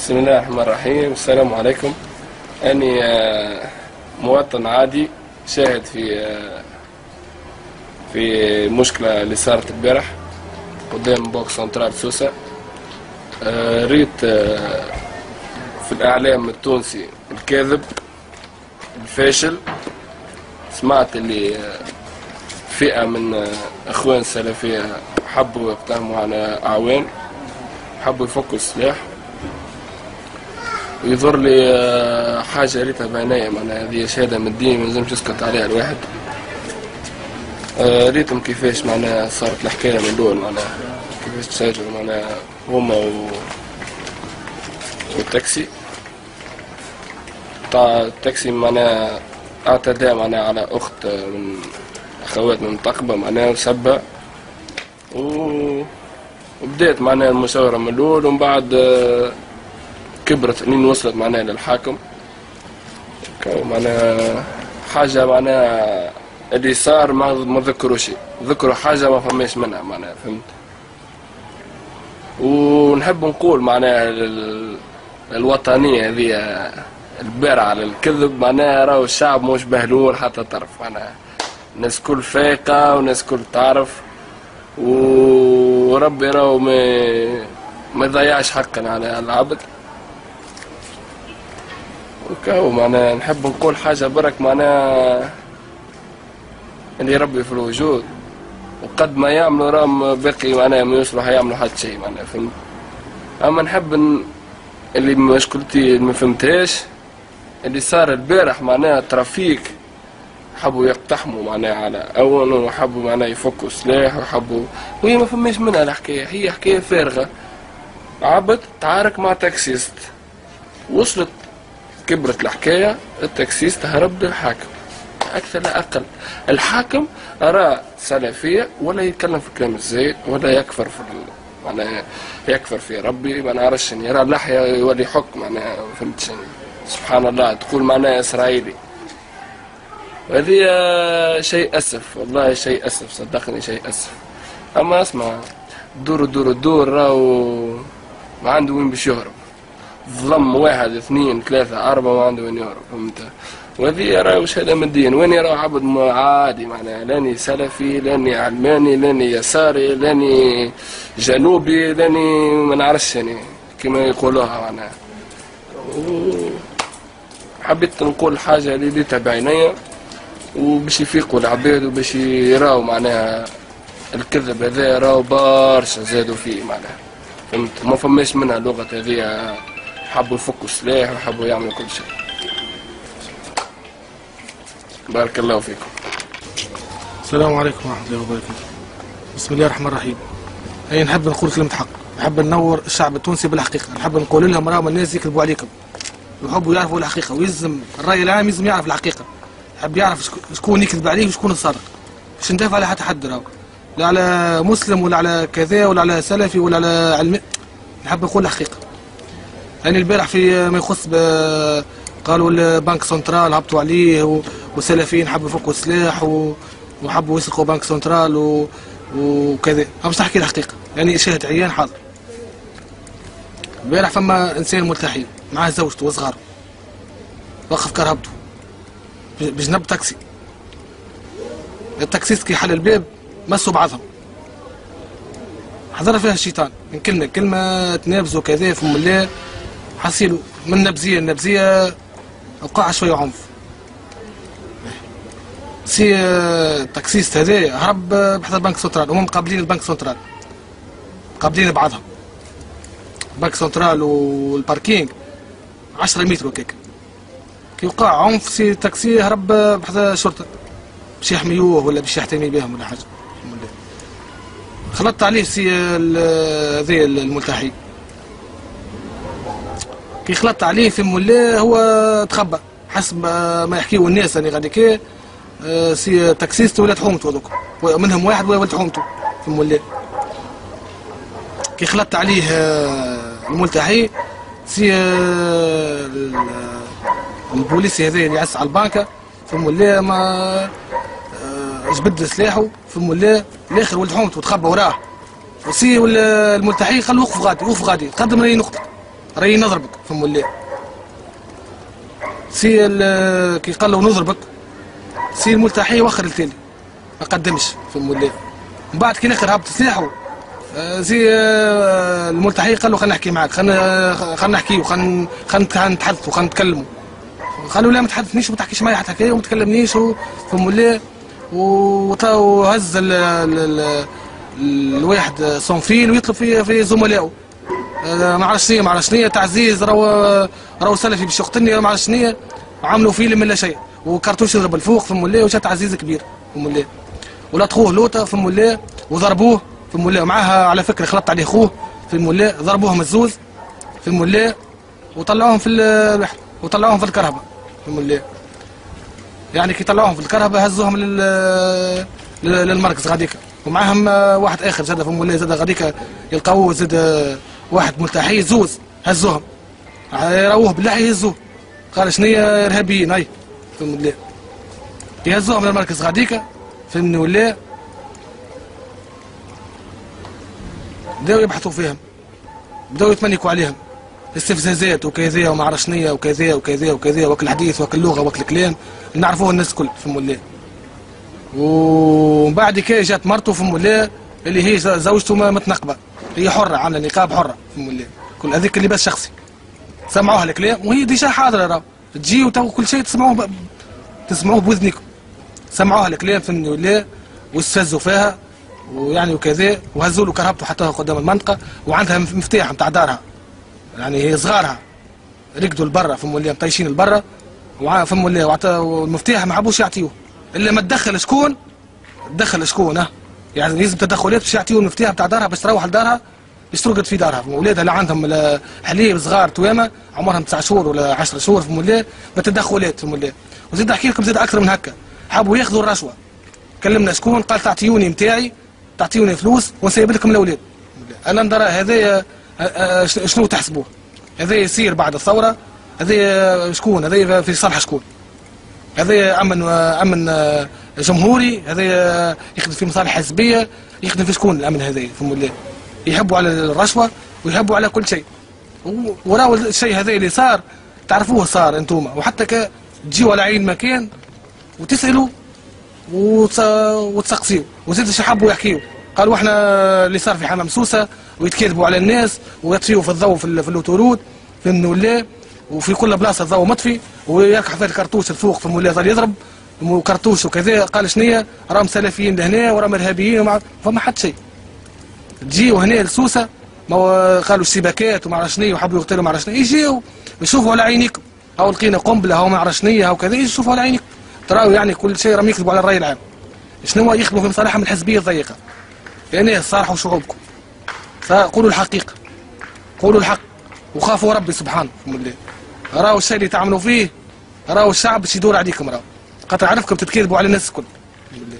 بسم الله الرحمن الرحيم. السلام عليكم. أني مواطن عادي شاهد في مشكلة اللي صارت البارح قدام بوك سنترال سوسة. ريت في الإعلام التونسي الكاذب الفاشل. سمعت اللي فئة من إخوان السلفية حبوا يقتحموا على أعوان، حبوا يفكوا السلاح. ويظهر لي حاجة ريتها بعناية، معناها هذه شهادة من الدين ملزمش يسكت عليها الواحد. ريتهم كيفاش معناها صارت الحكاية من دول، معناها كيفاش تسجلوا معناها هما والتاكسي تاع التاكسي، معناها اعتدى معناها على أخت من أخوات من المنتقبة معناها وسبها، وبدأت معناها المشاورة من الأول، ومن بعد كبرت لين وصلت معناها للحاكم. معناها حاجة معناها اللي صار ما ذكروا شيء، ذكروا حاجة ما فماش منها معناها، فهمت. ونحب نقول معناها الوطنية هذه البارعة على الكذب، معناها راهو الشعب مش بهلول حتى طرف، معناها الناس كل فايقة والناس كل تعرف، وربي راهو ما يضيعش حقا على العبد. وكاو معناها نحب نقول حاجة برك، معناها اللي ربي في الوجود وقد ما يعملوا راهم باقي معناها ما يوصلوا يعملوا حتى شيء معناها، فهمت. اما نحب اللي مشكلتي ما فهمتهاش اللي صار البارح، معناها ترافيك حبوا يقتحموا معناها على اول، وحبوا معناها يفكوا سلاح، وحبوا وهي ما فماش منها الحكاية، هي حكاية فارغة. عبد تعارك مع تاكسيست، وصلت كبرت الحكاية، التاكسيست هرب للحاكم أكثر لا أقل. الحاكم أرى سلفية ولا يتكلم في كلام الزايد ولا يكفر في معناها يكفر في ربي، ما نعرفش يرى اللحية يولي حكم معناها، فهمت. سبحان الله، تقول معناها إسرائيلي. هذه شيء أسف، والله شيء أسف، صدقني شيء أسف. أما اسمع، دور راهو ما عنده وين باش يهرب، ظلم 1 2 3 4 ما عنده وين يهرب، فهمت. وهذه راهو شهادة من الدين. وين يرى عبد عادي معناها، لاني سلفي لاني علماني لاني يساري لاني جنوبي لاني ما نعرفش يعني كما يقولوها معناها. حبيت نقول حاجة اللي ديتها بعينيا، وباش يفيقوا العباد وباش يراو معناها الكذب هذا راهو برشا زادوا فيه معناها، فهمت. ما فماش منها لغة هذه، حبوا يفكوا سلاح وحبوا يعملوا كل شيء. بارك الله فيكم. السلام عليكم ورحمة الله وبركاته. بسم الله الرحمن الرحيم. أي نحب نقول كلمة حق، نحب ننور الشعب التونسي بالحقيقة، نحب نقول لهم راهم الناس يكذبوا عليكم، يحبوا يعرفوا الحقيقة، ويلزم الرأي العام يلزم يعرف الحقيقة، يحب يعرف شكون يكذب عليه وشكون الصادق، باش ندافع على حتى حد راهو، لا على مسلم ولا على كذا ولا على سلفي ولا على علمي، نحب نقول الحقيقة. يعني البارح في ما يخص قالوا البنك سنترال هبطوا عليه، وسلفيين حبوا يفكوا السلاح وحبوا يسرقوا بنك سنترال وكذا. باش نحكي الحقيقة، يعني شاهد عيان حاضر. البارح فما انسان ملتحي معاه زوجته وصغاره، وقف كرهبته بجنب تاكسي. التاكسيست كي حل الباب مسوا بعضهم، حضر فيها الشيطان من كلمة تنابزوا كذا في الله، حصيلوا من النبزية وقع شوية عنف. سي التاكسيست هذا هرب بحث البنك سنترال، هم مقابلين البنك سنترال، مقابلين بعضهم. البنك سنترال والباركينج 10 متر وكيك. كي وقع عنف سي التاكسي هرب بحث الشرطة باش يحميوه ولا باش يحتمي بهم ولا حاجة. خلطت عليه سي ذي الملتحي، كي خلطت عليه في الله هو تخبى حسب ما يحكيو الناس. يعني غادي كي سي تاكسيست ولاد حومته هذوك، منهم واحد ولد حومته في الله. كي خلطت عليه الملتحي سي البوليسي هذا اللي يعس على البنكة في الله ما جبد سلاحه في الله، الاخر ولد حومته وتخبى وراه. وسي الملتحي خلوه وقف غادي تقدم لي نقطة راهي نضربك فهم ولا سي كي قال له نضربك سي الملتحي وخر التالي ما قدمش فهم ولا من بعد كي الاخر هبط سلاحه زي الملتحي قال له خلينا نحكي معاك خلينا نحكي وخلينا نتحدثوا خلينا نتكلموا. قالوا لا ما تحدثنيش وما تحكيش معايا حتى حكايه وما تكلمنيش فهم ولا وهز الواحد صنفين ويطلب في زملائه ما عرفش شنيا تعزيز راهو سلفي باش يقتلني ما عرفش شنيا عملوا فيلم من لا شيء وكرتوش يضرب الفوق فهم ولا وجا تعزيز كبير فهم ولا ولطخوه لوطه فهم ولا وضربوه فهم ولا معاها على فكره خلطت عليه خوه فهم ولا ضربوه مزوز فهم ولا وطلعوهم في البحر وطلعوهم في الكرهبه فهم ولا يعني كي طلعوهم في الكرهبه هزوهم للمركز غاديك ومعاهم واحد اخر زاد فهم ولا زاد غاديك يلقاوه زاد واحد ملتحي زوز هزوهم يراوه بالله يهزوه قال شنيا ارهابيين هاي فهم ولا يهزوهم للمركز غاديك فهمني ولا بداو يبحثوا فيهم بداو يتمنكوا عليهم استفزازات وكذا وما عرفش شنيا وكذا وكذا وكذا وكل حديث وكل لغه وكل كلام نعرفوه الناس الكل فهم ولا ومن بعد كي جات مرته فهم ولا اللي هي زوجته متنقبه هي حره عامله نقاب حره فهم ولا كل هذيك اللباس شخصي سمعوها الكلام وهي ديجا حاضره راه تجي وكل شيء تسمعوه بوذنكم سمعوها الكلام فهمني ولا واستفزوا فيها ويعني وكذا وهزوا له كرهبته حطوها قدام المنطقه وعندها مفتاح نتاع دارها يعني هي صغارها رقدوا لبرا فهم ولا مطيشين لبرا فهم ولا والمفتاح ما حبوش يعطيوه الا ما تدخل شكون يعني لازم تدخلات باش يعطيوه المفتاح نتاع دارها باش تروح لدارها باش ترقد في دارها ولادها اللي عندهم حليب صغار توامه عمرهم 9 شهور ولا 10 شهور فهم ولا بتدخلات فهم ولا وزيد نحكي لكم زيد اكثر من هكا حابوا ياخذوا الرشوه كلمنا شكون قال تعطيوني نتاعي تعطيوني فلوس ونسيب لكم الاولاد انا نرى هذايا شنو تحسبوه هذا يصير بعد الثوره هذا شكون هذا في صالح شكون هذا امن جمهوري هذا يخدم في مصالح حزبيه يخدم في شكون الامن هذا فهم ولا يحبوا على الرشوه ويحبوا على كل شيء وراو الشيء هذا اللي صار تعرفوه صار انتوما وحتى تجيوا على عين مكان وتسالوا وتسقسيوا وزيد اش حبوا يحكيوا قالوا احنا اللي صار في حمام سوسه ويتكذبوا على الناس ويطفيوا في الضوء في الاوتورود فهمني ولا وفي كل بلاصه الضوء مطفي ويركح في الكرتوش الفوق فهم ولا ظل يضرب وكرتوش وكذا قال شنيا راهم سلفيين لهنا وراهم ارهابيين فما حد شيء تجيوا هنا لسوسه ما قالوا الشبكات وما عرفش شنيا وحبوا يقتلوا ما عرفش شنيا يجيوا يشوفوا على عينيكم او لقينا قنبله او ما عرفش شنيا او كذا يشوفوا على عينيكم تراو يعني كل شيء راهم يكذبوا على الراي العام شنو يخدموا في مصالحهم الحزبيه الضيقه يعني صارحوا شعوبكم فقولوا الحقيقه قولوا الحق وخافوا ربي سبحانه بالله راهو الشيء اللي تعملوا فيه راهو الشعب باش يدور عليكم راهو خاطر عرفكم تتكذبوا على الناس الكل بالله.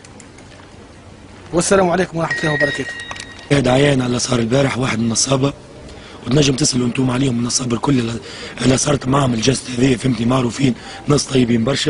والسلام عليكم ورحمه الله وبركاته. هذا عيان على صار البارح واحد من النصابه وتنجم تسالوا انتم عليهم من النصابه الكل اللي صارت معهم الجسد هذه فهمتني معروفين ناس طيبين برشا.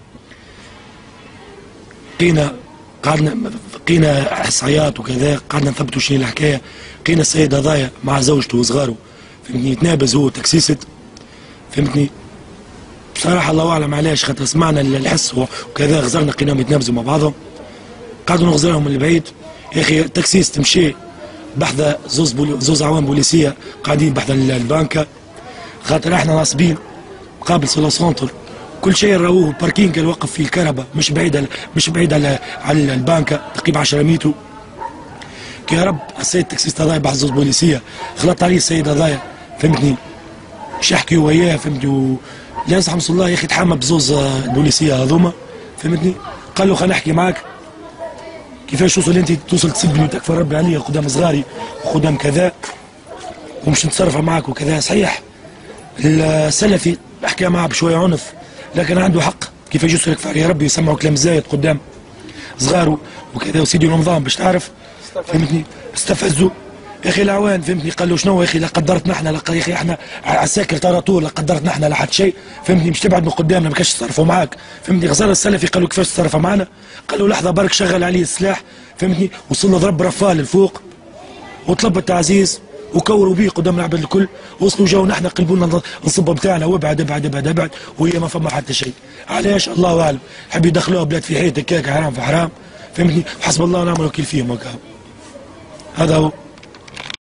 قينا احصائيات وكذا قعدنا نثبتوا شنو الحكايه. قينا السيد هذايا مع زوجته وصغاره فهمتني يتنابز هو تكسيست فهمتني بصراحه الله اعلم علاش خاطر سمعنا الحس وكذا غزرنا قيناهم يتنابزوا مع بعضهم قعدوا نغزرهم من البعيد يا اخي تكسيست مشي بحث زوز عوام بوليسيه قاعدين بحث البنكه خاطر احنا ناصبين مقابل سولا سونتر كل شيء راهوه الباركينج اللي وقف فيه الكهرباء مش بعيد على البنكه تقريبا 10 متر. كي يا رب السيد التكسيست هذايا بحث زوز بوليسيه خلط عليه السيد هذايا فهمتني مش يحكي وياه فهمتني لا ينصح الله يا اخي تحمى بزوز البوليسيه هذوما فهمتني قال له خلينا نحكي معاك كيفاش توصل انت توصل تسبني وتكفى ربي عليا قدام صغاري وقدام كذا ومش نتصرف معاك وكذا صحيح السلفي حكى معاه بشويه عنف لكن عنده حق كيفاش يوصل يكفى يا ربي يسمعوا كلام زايد قدام صغاره وكذا وسيدي رمضان باش تعرف فهمتني استفزوا يا اخي العوان فهمتني قال له شنو يا اخي لا قدرتنا احنا يا اخي احنا عساكر ترى طول لا قدرتنا احنا لا حد شيء فهمتني مش تبعد من قدامنا ما كاش تصرفوا معاك فهمتني غزال السلفي قال له كيفاش تصرفوا معنا قال له لحظه برك شغل عليه السلاح فهمتني وصل له ضرب رفال الفوق وطلب التعزيز وكوروا بيه قدام العباد الكل، وصلوا جاو نحن قلبوا لنا الصبه بتاعنا وابعد ابعد ابعد ابعد، وهي ما فما حتى شيء. علاش؟ الله اعلم. حب يدخلوها بلاد في حيط هكاك، حرام في حرام، فهمتني؟ حسب الله ونعم الوكيل فيهم هكا. هذا هو.